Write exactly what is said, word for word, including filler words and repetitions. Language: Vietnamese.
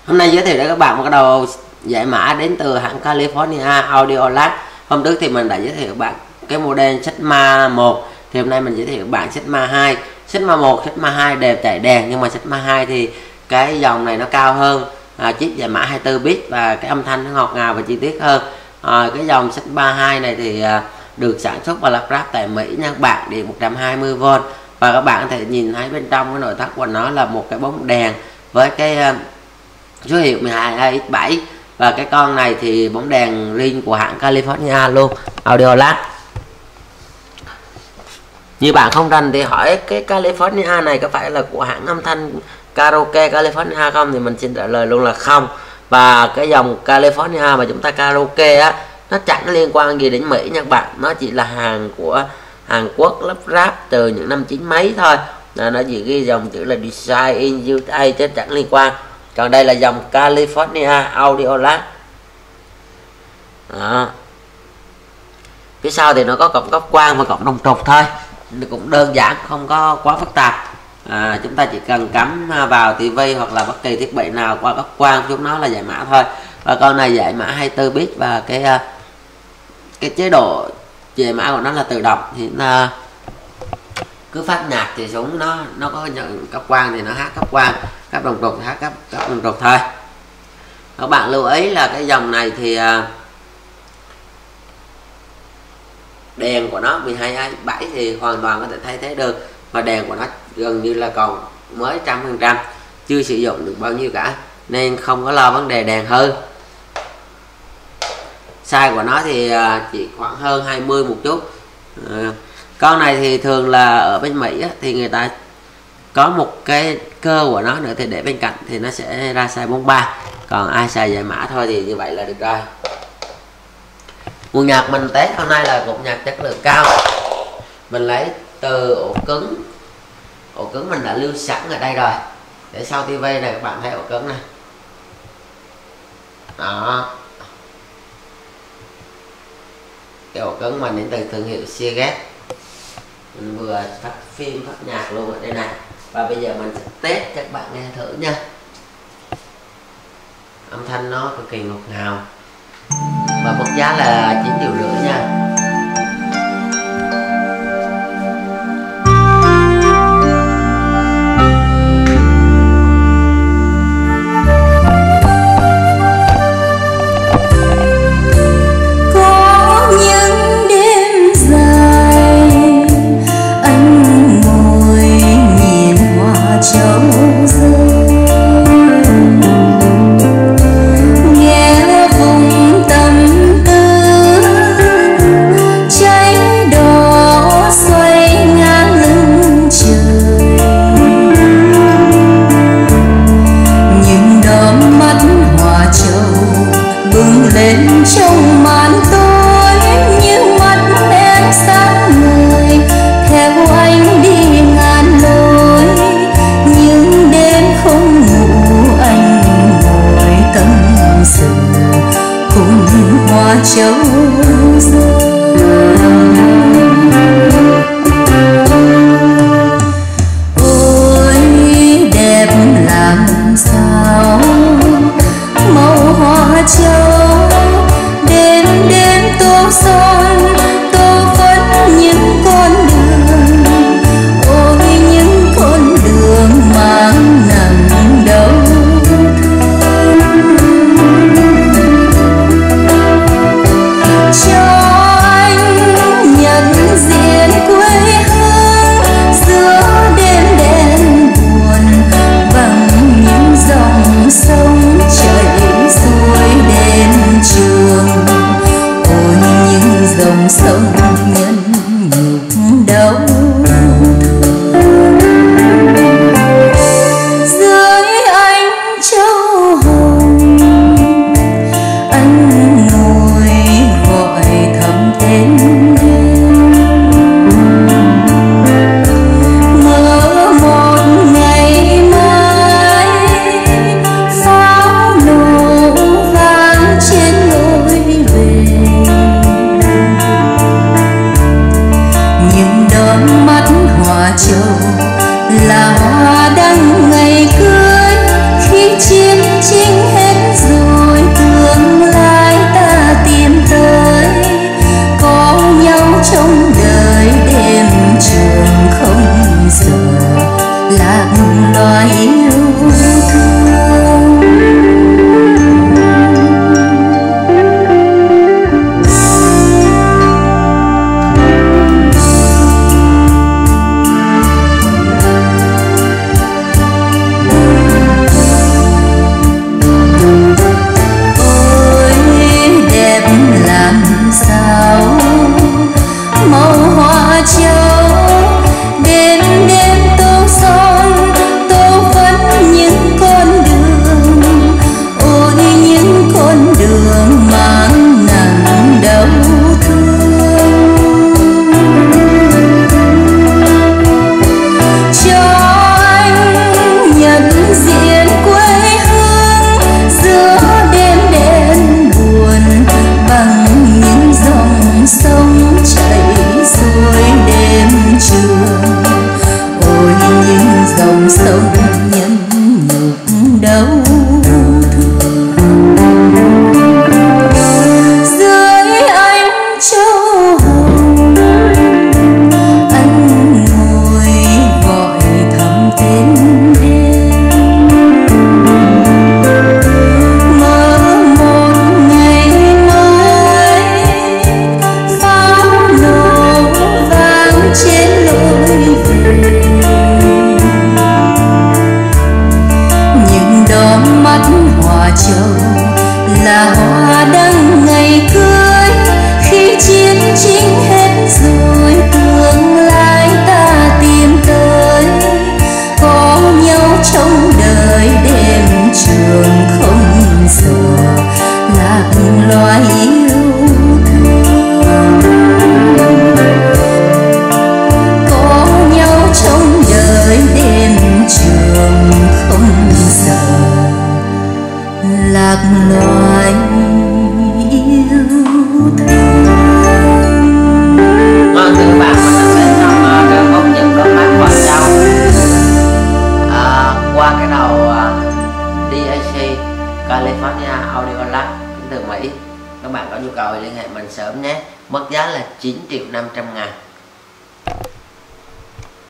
Hôm nay giới thiệu đến các bạn một cái đầu giải mã đến từ hãng California Audiolab. Hôm trước thì mình đã giới thiệu các bạn cái model Sigma một, thì hôm nay mình giới thiệu các bạn Sigma hai. Sigma một, Sigma hai đều chạy đèn, nhưng mà Sigma hai thì cái dòng này nó cao hơn, à, chip giải mã hai mươi tư bit và cái âm thanh nó ngọt ngào và chi tiết hơn. À, cái dòng Sigma hai này thì à, được sản xuất và lắp ráp tại Mỹ nha các bạn, điện một trăm hai mươi vôn, và các bạn có thể nhìn thấy bên trong cái nội thất của nó là một cái bóng đèn với cái uh, số hiệu mười hai A X bảy, và cái con này thì bóng đèn riêng của hãng California luôn, Audiolab. Như bạn không rành thì hỏi cái California này có phải là của hãng âm thanh karaoke California không, thì mình xin trả lời luôn là không. Và cái dòng California mà chúng ta karaoke á, nó chẳng liên quan gì đến Mỹ nha các bạn, nó chỉ là hàng của Hàn Quốc lắp ráp từ những năm chín mấy thôi. À, nó chỉ ghi dòng chữ là Design in u ét chứ chẳng liên quan. Còn đây là dòng California Audiolab. Đó. Phía sau thì nó có cổng góc quang và cổng đồng trục thôi, cũng đơn giản, không có quá phức tạp. À, chúng ta chỉ cần cắm vào tivi hoặc là bất kỳ thiết bị nào qua góc quang chúng nó là giải mã thôi. Và con này giải mã hai mươi tư bit, và cái cái chế độ giải mã của nó là tự động, thì nó cứ phát nhạc thì xuống nó nó có nhận cấp quang thì nó hát cấp quang, cấp đồng trục thì hát cấp cấp đồng trục thôi. Các bạn lưu ý là cái dòng này thì đèn của nó mười hai A X bảy thì hoàn toàn có thể thay thế được, và đèn của nó gần như là còn mới trăm phần trăm, chưa sử dụng được bao nhiêu cả, nên không có lo vấn đề đèn hư. Size của nó thì chỉ khoảng hơn hai mươi một chút. À, con này thì thường là ở bên Mỹ á, thì người ta có một cái cơ của nó nữa thì để bên cạnh thì nó sẽ ra size bốn mươi ba, còn ai xài giải mã thôi thì như vậy là được rồi. Nguồn nhạc mình test hôm nay là cục nhạc chất lượng cao, mình lấy từ ổ cứng. Ổ cứng mình đã lưu sẵn ở đây rồi, để sau tivi này các bạn thấy ổ cứng này. Đó, cái ổ cứng mình đến từ thương hiệu Seagate. Mình vừa phát phim phát nhạc luôn ở đây này, và bây giờ mình sẽ test cho các bạn nghe thử nha. Âm thanh nó cực kỳ ngọt ngào, và mức giá là chín triệu rưỡi nha. Nghe vùng tâm tư thương. Dưới ánh châu hồng anh ngồi gọi thầm tên em, mơ một ngày mới pháo nổ vang trên lối về. Nhưng đóm mắt hoa trầu là hoa đăng ngày cưới, khi chiến tranh hết rồi tương lai ta tiến tới, có nhau trong đời đêm trường không giờ lạc loài yêu thương. Có nhau trong đời đêm trường không giờ lạc loài yêu thương. Vâng, thưa các bạn, mình đã xem xong uh, đơn khúc những đôi mắt hoa trầu à, qua cái đầu uh, đê a xê California Audio Lab đến từ Mỹ. Các bạn có nhu cầu liên hệ mình sớm nhé, mức giá là chín triệu năm trăm ngàn.